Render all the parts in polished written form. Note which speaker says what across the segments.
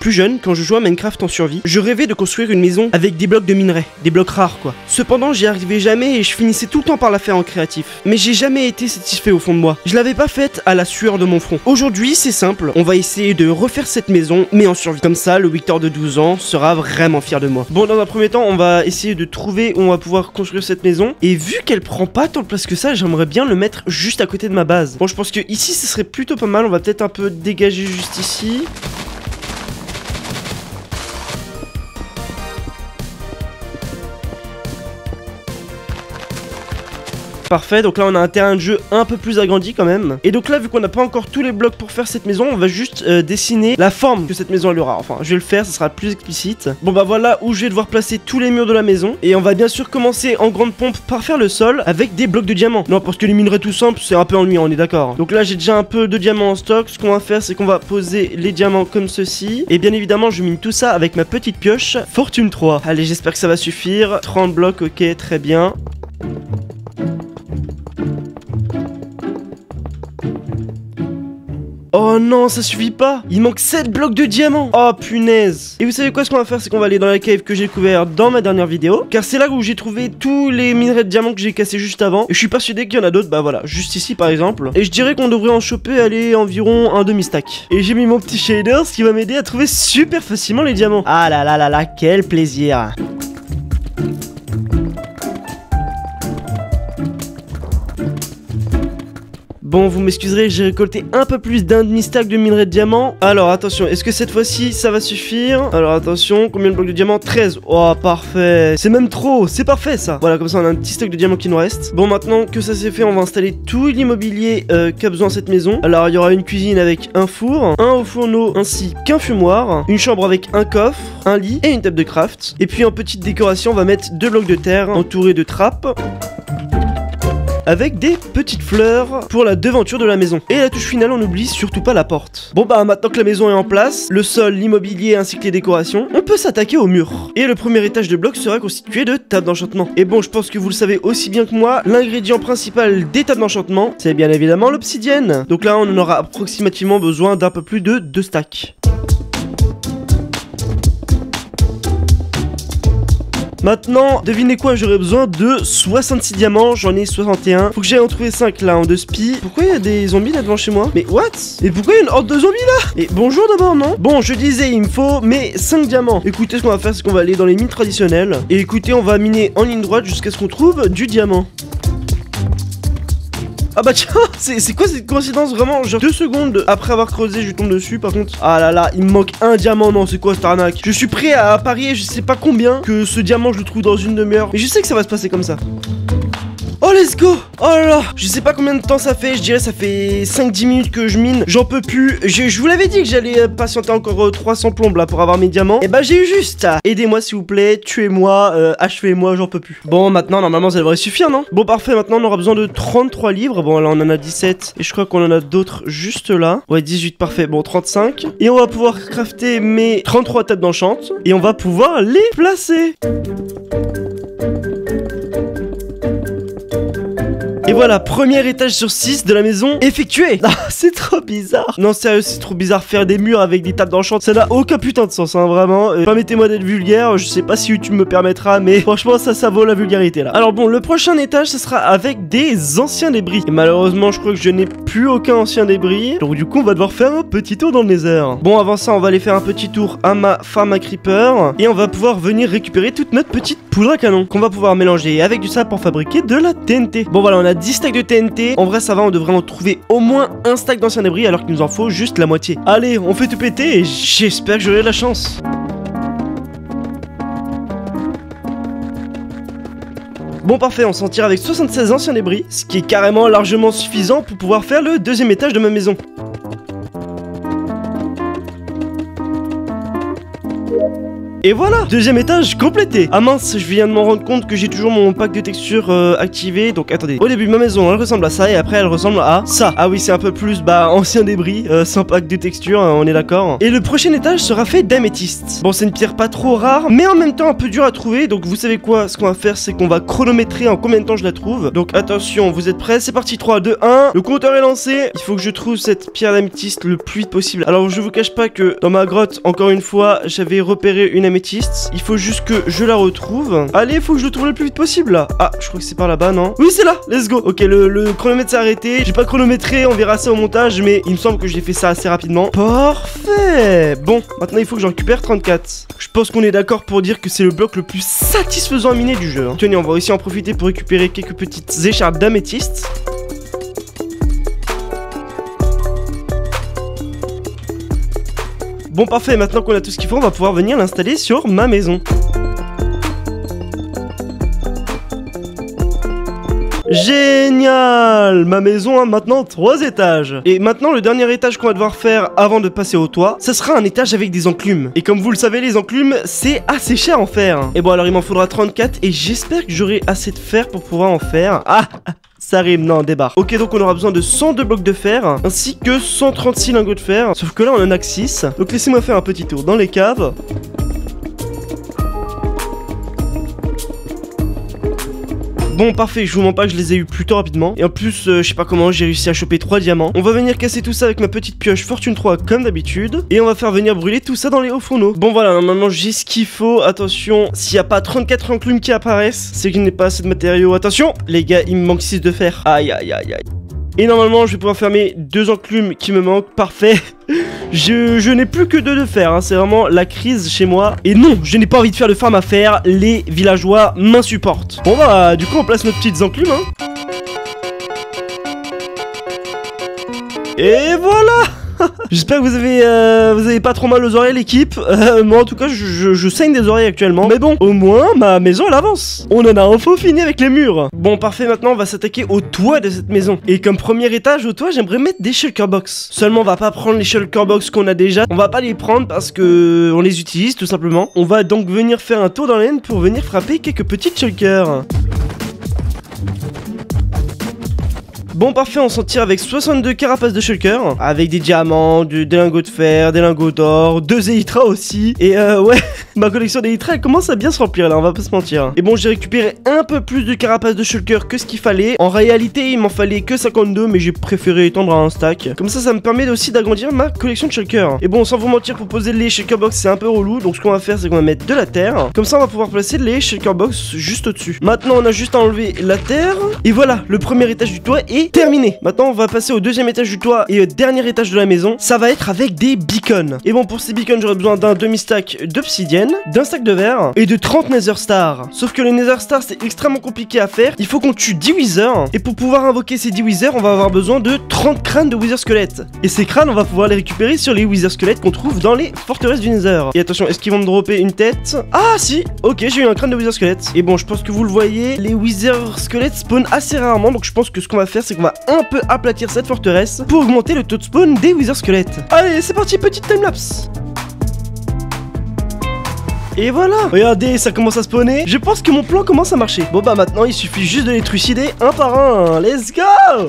Speaker 1: Plus jeune, quand je jouais à Minecraft en survie, je rêvais de construire une maison avec des blocs de minerais, des blocs rares quoi. Cependant, j'y arrivais jamais et je finissais tout le temps par la faire en créatif. Mais j'ai jamais été satisfait au fond de moi. Je l'avais pas faite à la sueur de mon front. Aujourd'hui, c'est simple, on va essayer de refaire cette maison, mais en survie. Comme ça, le Victor de 12 ans sera vraiment fier de moi. Bon, dans un premier temps, on va essayer de trouver où on va pouvoir construire cette maison. Et vu qu'elle prend pas tant de place que ça, j'aimerais bien le mettre juste à côté de ma base. Bon, je pense que ici, ce serait plutôt pas mal. On va peut-être un peu dégager juste ici. Parfait, donc là on a un terrain de jeu un peu plus agrandi quand même. Et donc là, vu qu'on n'a pas encore tous les blocs pour faire cette maison, on va juste dessiner la forme que cette maison elle aura. Enfin, je vais le faire, ça sera plus explicite. Bon bah voilà où je vais devoir placer tous les murs de la maison. Et on va bien sûr commencer en grande pompe par faire le sol avec des blocs de diamants. Non, parce que les minerais tout simples, c'est un peu ennuyant, on est d'accord. Donc là j'ai déjà un peu de diamants en stock. Ce qu'on va faire, c'est qu'on va poser les diamants comme ceci. Et bien évidemment, je mine tout ça avec ma petite pioche Fortune 3. Allez, j'espère que ça va suffire. 30 blocs, ok, très bien. Oh non, ça suffit pas. Il manque 7 blocs de diamants. Oh punaise. Et vous savez quoi, ce qu'on va faire, c'est qu'on va aller dans la cave que j'ai couvert dans ma dernière vidéo. Car c'est là où j'ai trouvé tous les minerais de diamants que j'ai cassés juste avant. Et je suis persuadé qu'il y en a d'autres, bah voilà, juste ici par exemple. Et je dirais qu'on devrait en choper, aller environ un demi-stack. Et j'ai mis mon petit shader, ce qui va m'aider à trouver super facilement les diamants. Ah là là là là, quel plaisir. Bon, vous m'excuserez, j'ai récolté un peu plus d'un demi-stack de minerais de diamants. Alors, attention, est-ce que cette fois-ci, ça va suffire? Alors, attention, combien de blocs de diamants? 13. Oh, parfait. C'est même trop, c'est parfait, ça. Voilà, comme ça, on a un petit stock de diamants qui nous reste. Bon, maintenant que ça c'est fait, on va installer tout l'immobilier qu'a besoin cette maison. Alors, il y aura une cuisine avec un four, un haut fourneau, ainsi qu'un fumoir, une chambre avec un coffre, un lit et une table de craft. Et puis, en petite décoration, on va mettre 2 blocs de terre entourés de trappes, avec des petites fleurs pour la devanture de la maison. Et la touche finale, on n'oublie surtout pas la porte. Bon bah maintenant que la maison est en place, le sol, l'immobilier ainsi que les décorations, on peut s'attaquer au mur. Et le premier étage de bloc sera constitué de tables d'enchantement. Et bon, je pense que vous le savez aussi bien que moi, l'ingrédient principal des tables d'enchantement, c'est bien évidemment l'obsidienne. Donc là, on en aura approximativement besoin d'un peu plus de 2 stacks. Maintenant, devinez quoi, j'aurais besoin de 66 diamants, j'en ai 61. Faut que j'aille en trouver 5 là, en 2 spi. Pourquoi il y a des zombies là devant chez moi? Mais what? Et pourquoi il y a une horde de zombies là? Et bonjour d'abord, non? Bon, je disais, il me faut mes 5 diamants. Écoutez, ce qu'on va faire, c'est qu'on va aller dans les mines traditionnelles. Et écoutez, on va miner en ligne droite jusqu'à ce qu'on trouve du diamant. Ah bah tiens, c'est quoi cette coïncidence vraiment? Genre 2 secondes après avoir creusé, je tombe dessus par contre. Ah là là, il me manque un diamant, non c'est quoi cette arnaque? Je suis prêt à parier, je sais pas combien, que ce diamant je le trouve dans une demi-heure. Mais je sais que ça va se passer comme ça. Oh let's go. Oh là là, je sais pas combien de temps ça fait, je dirais ça fait 5-10 minutes que je mine. J'en peux plus, je vous l'avais dit que j'allais patienter encore 300 plombes là pour avoir mes diamants. Et bah j'ai eu juste. Aidez-moi s'il vous plaît, tuez-moi, achevez-moi, j'en peux plus. Bon maintenant normalement ça devrait suffire non? Bon parfait, maintenant on aura besoin de 33 livres. Bon là on en a 17 et je crois qu'on en a d'autres juste là. Ouais 18 parfait, bon 35. Et on va pouvoir crafter mes 33 tables d'enchant et on va pouvoir les placer. Et voilà, premier étage sur 6 de la maison effectué. Ah, c'est trop bizarre. Non, sérieux, c'est trop bizarre faire des murs avec des tables d'enchant. Ça n'a aucun putain de sens, hein, vraiment. Permettez-moi d'être vulgaire. Je sais pas si YouTube me permettra, mais franchement, ça vaut la vulgarité là. Alors bon, le prochain étage, ça sera avec des anciens débris. Et malheureusement, je crois que je n'ai plus aucun ancien débris. Donc du coup, on va devoir faire un petit tour dans le Nether. Bon, avant ça, on va aller faire un petit tour à ma farm à creeper. Et on va pouvoir venir récupérer toute notre petite poudre à canon qu'on va pouvoir mélanger avec du sable pour fabriquer de la TNT. Bon, voilà, on a 10 stacks de TNT. En vrai, ça va, on devrait en trouver au moins un stack d'anciens débris alors qu'il nous en faut juste la moitié. Allez, on fait tout péter et j'espère que j'aurai de la chance. Bon parfait, on s'en tire avec 76 anciens débris, ce qui est carrément largement suffisant pour pouvoir faire le deuxième étage de ma maison. Et voilà, deuxième étage complété. Ah mince, je viens de m'en rendre compte que j'ai toujours mon pack de textures activé. Donc attendez, au début ma maison elle ressemble à ça et après elle ressemble à ça. Ah oui, c'est un peu plus ancien débris, sans pack de texture, on est d'accord. Et le prochain étage sera fait d'améthyste. Bon, c'est une pierre pas trop rare, mais en même temps un peu dur à trouver. Donc vous savez quoi, ce qu'on va faire, c'est qu'on va chronométrer en combien de temps je la trouve. Donc attention, vous êtes prêts? C'est parti, 3, 2, 1. Le compteur est lancé. Il faut que je trouve cette pierre d'améthyste le plus vite possible. Alors je vous cache pas que dans ma grotte, encore une fois, j'avais repéré une améthyste. Il faut juste que je la retrouve. Allez, il faut que je le trouve le plus vite possible là. Ah, je crois que c'est par là-bas, non? Oui, c'est là, let's go. Ok, le chronomètre s'est arrêté. J'ai pas chronométré, on verra ça au montage, mais il me semble que j'ai fait ça assez rapidement. Parfait. Bon, maintenant il faut que j'en récupère 34. Je pense qu'on est d'accord pour dire que c'est le bloc le plus satisfaisant à miner du jeu. Tenez, on va aussi en profiter pour récupérer quelques petites écharpes d'améthyste. Bon, parfait, maintenant qu'on a tout ce qu'il faut, on va pouvoir venir l'installer sur ma maison. Génial! Ma maison a maintenant 3 étages. Et maintenant, le dernier étage qu'on va devoir faire avant de passer au toit, ça sera un étage avec des enclumes. Et comme vous le savez, les enclumes, c'est assez cher à en faire. Et bon, alors il m'en faudra 34 et j'espère que j'aurai assez de fer pour pouvoir en faire. Ah! Ça rime, non, débarque. Ok, donc on aura besoin de 102 blocs de fer, ainsi que 136 lingots de fer. Sauf que là, on en a que 6. Donc laissez-moi faire un petit tour dans les caves. Bon, parfait, je vous mens pas que je les ai eu plutôt rapidement. Et en plus, je sais pas comment, j'ai réussi à choper 3 diamants. On va venir casser tout ça avec ma petite pioche Fortune 3 comme d'habitude. Et on va faire venir brûler tout ça dans les hauts fourneaux. Bon voilà, normalement j'ai ce qu'il faut. Attention, s'il n'y a pas 34 enclumes qui apparaissent, c'est qu'il n'y a pas assez de matériaux. Attention, les gars, il me manque 6 de fer. Aïe, aïe, aïe, aïe. Et normalement, je vais pouvoir fermer 2 enclumes qui me manquent. Parfait. Je n'ai plus que 2 de fer, hein. C'est vraiment la crise chez moi. Et non, je n'ai pas envie de faire de farm à fer. Les villageois m'insupportent. Bon bah, du coup, on place nos petites enclumes, hein. Et voilà. J'espère que vous avez pas trop mal aux oreilles, l'équipe. Moi en tout cas je saigne des oreilles actuellement. Mais bon, au moins ma maison elle avance. On en a enfin fini avec les murs. Bon parfait, maintenant on va s'attaquer au toit de cette maison. Et comme premier étage au toit, j'aimerais mettre des shulker box. Seulement on va pas prendre les shulker box qu'on a déjà. On va pas les prendre parce que on les utilise tout simplement. On va donc venir faire un tour dans l'aine pour venir frapper quelques petites shulkers. Bon parfait, on s'en tire avec 62 carapaces de shulker, avec des diamants, des lingots de fer, des lingots d'or, 2 élytras aussi. Et ouais, ma collection d'élytras elle commence à bien se remplir là, on va pas se mentir. Et bon, j'ai récupéré un peu plus de carapaces de shulker que ce qu'il fallait. En réalité, il m'en fallait que 52, mais j'ai préféré étendre à un stack. Comme ça me permet aussi d'agrandir ma collection de shulker. Et bon, sans vous mentir, pour poser les shulker box c'est un peu relou, donc ce qu'on va faire c'est qu'on va mettre de la terre. Comme ça on va pouvoir placer les shulker box juste au-dessus. Maintenant on a juste à enlever la terre. Et voilà, le premier étage du toit est terminé. Maintenant on va passer au deuxième étage du toit et au dernier étage de la maison. Ça va être avec des beacons. Et bon, pour ces beacons j'aurai besoin d'un demi-stack d'obsidienne, d'un stack de verre et de 30 nether stars. Sauf que les nether stars c'est extrêmement compliqué à faire. Il faut qu'on tue 10 withers. Et pour pouvoir invoquer ces 10 withers on va avoir besoin de 30 crânes de wither squelettes. Et ces crânes on va pouvoir les récupérer sur les wither squelettes qu'on trouve dans les forteresses du nether. Et attention, est-ce qu'ils vont me dropper une tête? Ah si. Ok, j'ai eu un crâne de wither squelette. Et bon, je pense que vous le voyez, les wither squelettes spawn assez rarement. Donc je pense que ce qu'on va faire c'est qu'on va un peu aplatir cette forteresse pour augmenter le taux de spawn des wither squelettes. Allez, c'est parti, petite timelapse. Et voilà, regardez, ça commence à spawner. Je pense que mon plan commence à marcher. Bon bah maintenant il suffit juste de les trucider un par un. Let's go.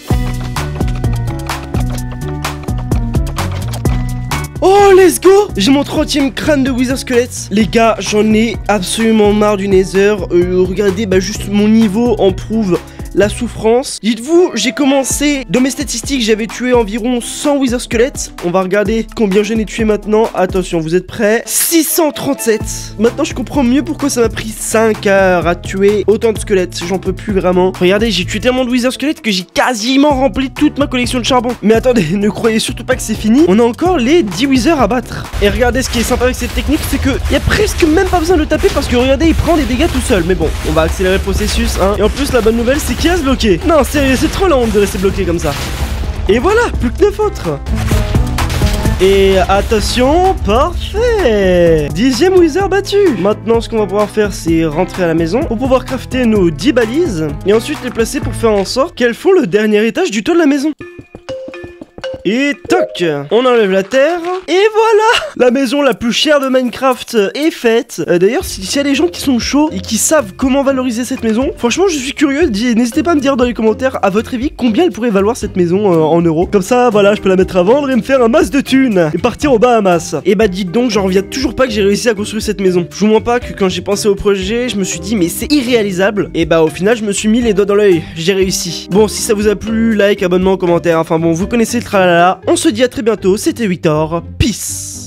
Speaker 1: Oh, let's go! J'ai mon 30e crâne de wither squelettes. Les gars, j'en ai absolument marre du nether. Regardez, bah juste mon niveau en prouve la souffrance. Dites-vous, j'ai commencé, dans mes statistiques, j'avais tué environ 100 wither squelettes. On va regarder combien j'en ai tué maintenant. Attention, vous êtes prêts? 637. Maintenant, je comprends mieux pourquoi ça m'a pris 5 heures à tuer autant de squelettes. J'en peux plus vraiment. Regardez, j'ai tué tellement de wither squelettes que j'ai quasiment rempli toute ma collection de charbon. Mais attendez, ne croyez surtout pas que c'est fini. On a encore les 10 withers à battre. Et regardez, ce qui est sympa avec cette technique, c'est que y a presque même pas besoin de taper parce que regardez, il prend des dégâts tout seul. Mais bon, on va accélérer le processus, hein. Et en plus, la bonne nouvelle, c'est qu'il reste bloqué. Non, sérieux, c'est trop la honte de rester bloqué comme ça. Et voilà, plus que 9 autres. Et attention, parfait. 10e wither battu. Maintenant, ce qu'on va pouvoir faire, c'est rentrer à la maison pour pouvoir crafter nos 10 balises et ensuite les placer pour faire en sorte qu'elles font le dernier étage du toit de la maison. Et toc, on enlève la terre. Et voilà, la maison la plus chère de Minecraft est faite. D'ailleurs, s'il y a des gens qui sont chauds et qui savent comment valoriser cette maison, franchement, je suis curieux. N'hésitez pas à me dire dans les commentaires, à votre avis, combien elle pourrait valoir cette maison en euros. Comme ça, voilà, je peux la mettre à vendre et me faire un masse de thunes et partir aux Bahamas. Et bah dites donc, j'en reviens toujours pas que j'ai réussi à construire cette maison. Je vous mens pas que quand j'ai pensé au projet, je me suis dit mais c'est irréalisable. Et bah au final, je me suis mis les doigts dans l'œil. J'ai réussi. Bon, si ça vous a plu, like, abonnement, commentaire, enfin bon, vous connaissez le tralala. On se dit à très bientôt, c'était Victor. Peace.